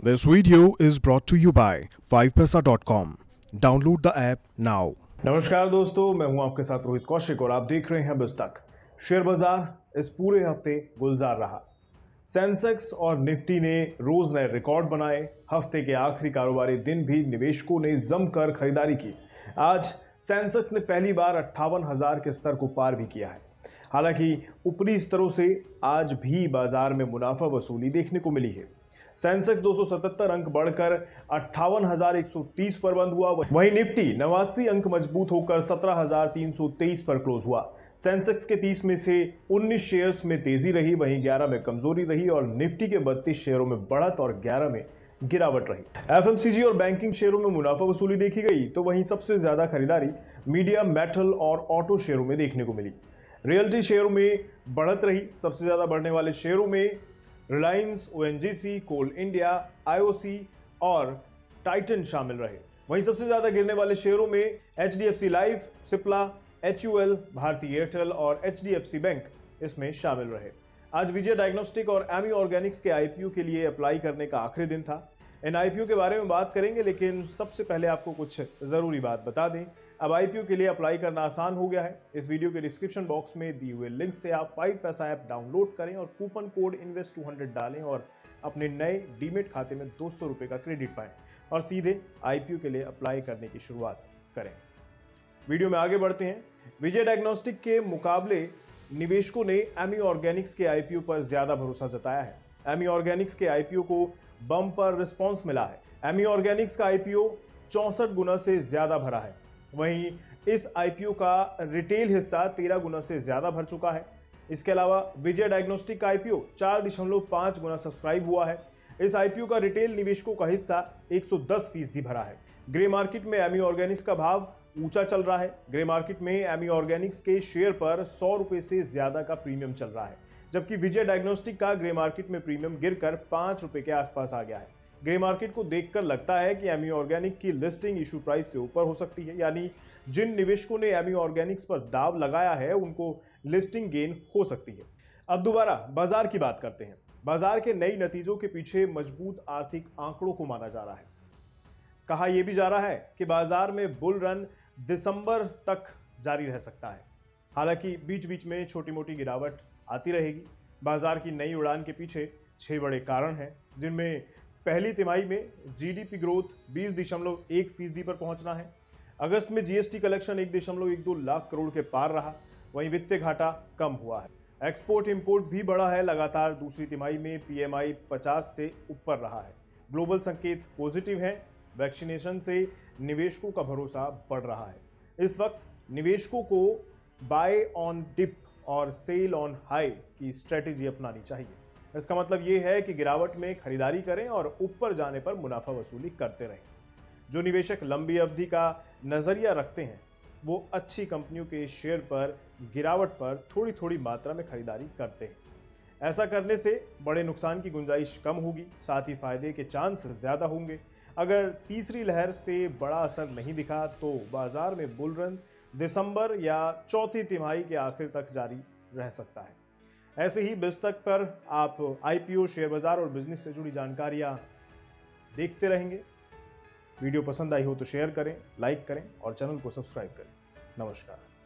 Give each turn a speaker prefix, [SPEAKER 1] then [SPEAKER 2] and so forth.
[SPEAKER 1] This video is brought to you by 5paisa.com. Download the app now.
[SPEAKER 2] नमस्कार दोस्तों, मैं हूं आपके साथ रोहित कौशिक और आप देख रहे हैं बिजतक। शेयर बाजार इस पूरे हफ्ते गुलजार रहा। सेंसेक्स और निफ्टी ने रोज नए रिकॉर्ड बनाए। हफ्ते के आखिरी कारोबारी दिन भी निवेशकों ने जमकर खरीदारी की। आज सेंसेक्स ने पहली बार 58,000 के स्तर को पार भी किया है। हालांकि ऊपरी स्तरों से आज भी बाजार में मुनाफा वसूली देखने को मिली है। सेंसेक्स 277 अंक बढ़कर 58,130 पर बंद हुआ। वहीं निफ्टी 89 अंक मजबूत होकर 17,323 पर क्लोज हुआ। सेंसेक्स के 30 में से 19 शेयर्स में तेजी रही, वहीं 11 में कमजोरी रही और निफ्टी के 32 शेयरों में बढ़त और 11 में गिरावट रही। एफएमसीजी और बैंकिंग शेयरों में मुनाफा वसूली देखी गई, तो वहीं सबसे ज्यादा खरीदारी मीडिया, मेटल और ऑटो शेयरों में देखने को मिली। रियल्टी शेयरों में बढ़त रही। सबसे ज्यादा बढ़ने वाले शेयरों में Reliance, ONGC, Coal India, IOC और टाइटन शामिल रहे। वहीं सबसे ज्यादा गिरने वाले शेयरों में HDFC Life, Cipla, HUL, Bharti Airtel और एचडीएफसी बैंक इसमें शामिल रहे। आज विजय डायग्नोस्टिक और एमी ऑर्गेनिक्स के आईपीओ के लिए अप्लाई करने का आखिरी दिन था। इन आईपीओ के बारे में बात करेंगे, लेकिन सबसे पहले आपको कुछ जरूरी बात बता दें। अब आईपीओ के लिए अप्लाई करना आसान हो गया है। इस वीडियो के डिस्क्रिप्शन बॉक्स में दिए हुए लिंक से आप 5paisa ऐप डाउनलोड करें और कूपन कोड INVEST200 डालें और अपने नए डीमेट खाते में 200 रुपए का क्रेडिट पाएं और सीधे आईपीओ के लिए अप्लाई करने की शुरुआत करें। वीडियो में आगे बढ़ते हैं। विजय डायग्नोस्टिक के मुकाबले निवेशकों ने एमी ऑर्गेनिक्स के आईपीओ पर ज्यादा भरोसा जताया है। एमी ऑर्गेनिक्स के आईपीओ को बम्पर रिस्पॉन्स मिला है। एमी ऑर्गेनिक्स का आईपीओ 64 गुना से ज्यादा भरा है। वहीं इस आईपीओ का रिटेल हिस्सा 13 गुना से ज्यादा भर चुका है। इसके अलावा विजय डायग्नोस्टिक का आईपीओ 4.5 गुना सब्सक्राइब हुआ है। इस आईपीओ का रिटेल निवेशकों का हिस्सा 110% भरा है। ग्रे मार्केट में एमी ऑर्गेनिक्स का भाव ऊंचा चल रहा है। ग्रे मार्केट में एमी ऑर्गेनिक्स के शेयर पर 100 रुपए से ज्यादा का प्रीमियम चल रहा है, जबकि विजय डायग्नोस्टिक का ग्रे मार्केट में प्रीमियम गिरकर 5 रुपए के आसपास आ गया है। ग्रे मार्केट को देखकर लगता है कि एमी ऑर्गेनिक की लिस्टिंग इशू प्राइस से ऊपर हो सकती है, यानी जिन निवेशकों ने एमी ऑर्गेनिक्स पर दाव लगाया है उनको लिस्टिंग गेन हो सकती है। अब दोबारा बाजार की बात करते हैं। बाजार के नए नतीजों के पीछे मजबूत आर्थिक आंकड़ों को माना जा रहा है। कहा यह भी जा रहा है कि बाजार में बुल रन दिसंबर तक जारी रह सकता है। हालांकि बीच बीच में छोटी मोटी गिरावट आती रहेगी। बाजार की नई उड़ान के पीछे 6 बड़े कारण हैं, जिनमें पहली तिमाही में जीडीपी ग्रोथ 20.1% पर पहुंचना है। अगस्त में जीएसटी कलेक्शन 1.12 लाख करोड़ के पार रहा। वहीं वित्तीय घाटा कम हुआ है। एक्सपोर्ट इंपोर्ट भी बढ़ा है। लगातार दूसरी तिमाही में पीएमआई 50 से ऊपर रहा है। ग्लोबल संकेत पॉजिटिव है। वैक्सीनेशन से निवेशकों का भरोसा बढ़ रहा है। इस वक्त निवेशकों को बाय ऑन डिप और सेल ऑन हाई की स्ट्रेटेजी अपनानी चाहिए। इसका मतलब यह है कि गिरावट में खरीदारी करें और ऊपर जाने पर मुनाफा वसूली करते रहें। जो निवेशक लंबी अवधि का नजरिया रखते हैं वो अच्छी कंपनियों के शेयर पर गिरावट पर थोड़ी थोड़ी मात्रा में खरीदारी करते हैं। ऐसा करने से बड़े नुकसान की गुंजाइश कम होगी, साथ ही फायदे के चांस ज्यादा होंगे। अगर तीसरी लहर से बड़ा असर नहीं दिखा तो बाजार में बुल रन दिसंबर या चौथी तिमाही के आखिर तक जारी रह सकता है। ऐसे ही बिजतक पर आप आईपीओ, शेयर बाजार और बिजनेस से जुड़ी जानकारियां देखते रहेंगे। वीडियो पसंद आई हो तो शेयर करें, लाइक करें और चैनल को सब्सक्राइब करें। नमस्कार।